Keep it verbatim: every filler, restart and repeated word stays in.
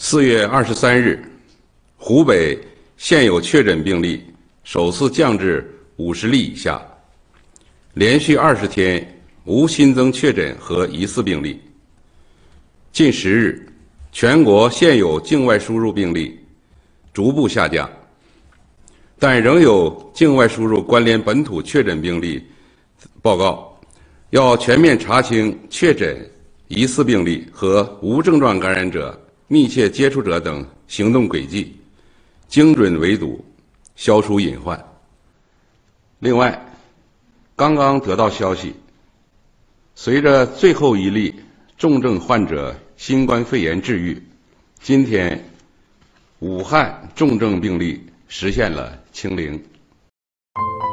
四月二十三日，湖北现有确诊病例首次降至五十例以下，连续二十天无新增确诊和疑似病例。近十日，全国现有境外输入病例逐步下降，但仍有境外输入关联本土确诊病例报告，要全面查清确诊、疑似病例和无症状感染者、密切接触者等行动轨迹，精准围堵，消除隐患。另外，刚刚得到消息，随着最后一例重症患者新冠肺炎治愈，今天武汉重症病例实现了清零。